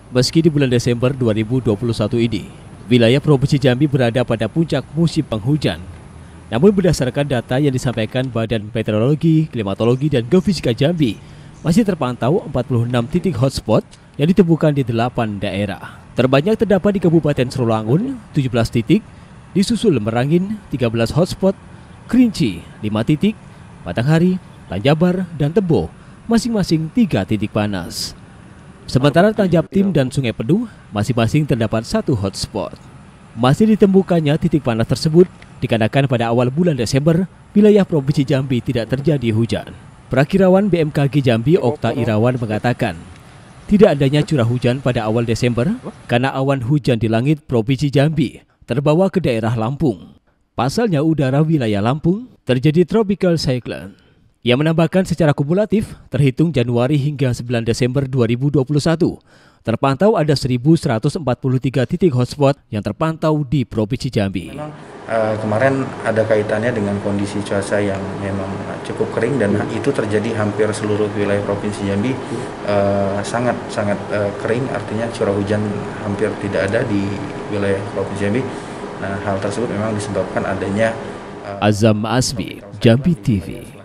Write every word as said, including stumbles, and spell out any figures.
Meski di bulan Desember dua ribu dua puluh satu ini, wilayah Provinsi Jambi berada pada puncak musim penghujan. Namun berdasarkan data yang disampaikan Badan Meteorologi, Klimatologi, dan Geofisika Jambi, masih terpantau empat puluh enam titik hotspot yang ditemukan di delapan daerah. Terbanyak terdapat di Kabupaten Serolangun, tujuh belas titik, disusul Merangin, tiga belas hotspot, Kerinci, lima titik, Batanghari, Tanjabar, dan Tebo, masing-masing tiga titik panas. Sementara Tanjabtim dan Sungai Peduh masing-masing terdapat satu hotspot. Masih ditemukannya titik panas tersebut dikarenakan pada awal bulan Desember, wilayah Provinsi Jambi tidak terjadi hujan. Perakirawan B M K G Jambi Okta Irawan mengatakan, tidak adanya curah hujan pada awal Desember karena awan hujan di langit Provinsi Jambi terbawa ke daerah Lampung. Pasalnya udara wilayah Lampung terjadi tropical cyclone. Ia menambahkan secara kumulatif, terhitung Januari hingga sembilan Desember dua ribu dua puluh satu, terpantau ada seribu seratus empat puluh tiga titik hotspot yang terpantau di Provinsi Jambi. Memang uh, kemarin ada kaitannya dengan kondisi cuaca yang memang cukup kering dan itu terjadi hampir seluruh wilayah Provinsi Jambi uh, sangat sangat uh, kering, artinya curah hujan hampir tidak ada di wilayah Provinsi Jambi. Nah, hal tersebut memang disebabkan adanya uh, Azam Asbi, Jambi T V.